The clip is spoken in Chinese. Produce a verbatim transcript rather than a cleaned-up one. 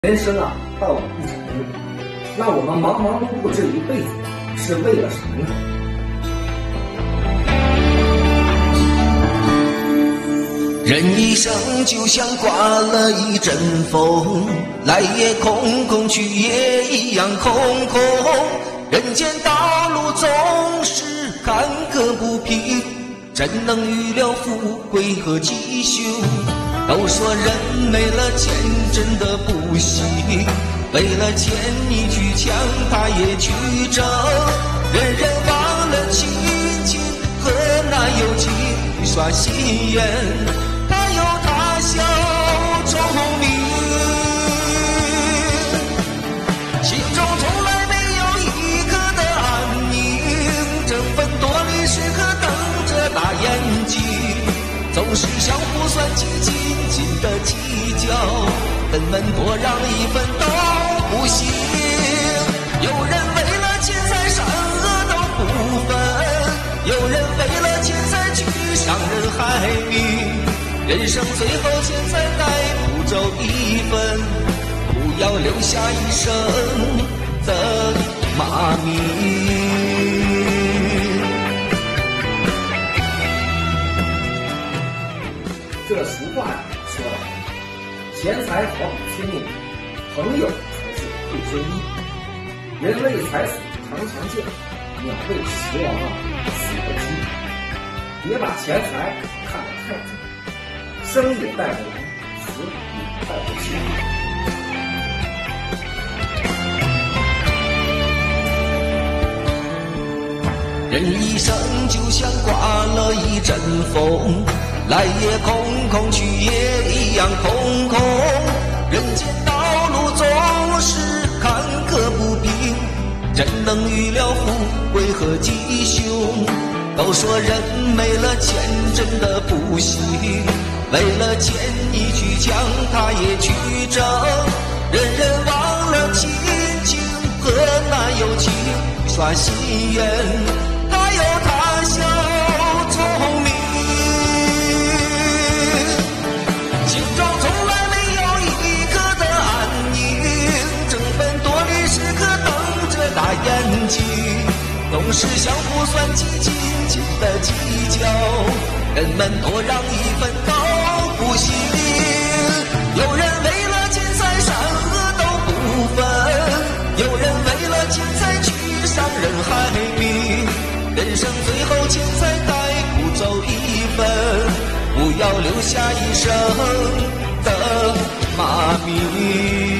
人生啊，道理一场空。那我们忙忙碌碌这一辈子是为了什么呢？ 人一生就像刮了一阵风，来也空空，去也一样空空。人间道路总是坎坷不平，怎能预料富贵和吉凶？都说人没了钱真的不行，为了钱你去抢他也去争，人人忘了亲情和那友情，耍心眼他有他小聪明，心中从来没有一刻的安宁，争分夺离时刻瞪着大眼睛，总是相互算计，紧紧的计较，分文多让一分都不行。有人为了钱财善恶都不分，有人为了钱财去伤人害命，人生最后钱财带不走一分，不要留下一生的骂名。 这俗话呀说了，钱财好比催命，朋友才是护身衣。人为财死常常见，鸟为食亡啊死得轻。别把钱财看得太重，生也带不来，死也带不起。 人一生就像刮了一阵风，来也空空，去也一样空空。人间道路总是坎坷不平，怎能预料富贵和吉凶？都说人没了钱真的不行，为了钱你去抢他也去争，人人忘了亲情和那友情，耍心眼他有他小聪明，心中从来没有一刻的安宁，争分夺离时刻瞪着大眼睛，总是相互算计，紧紧的计较，人们多让一分都不行。有人为了钱财善恶都不分，有人为了钱财去伤人害命，人生最后钱财带不走一分，不要留下一生的骂名。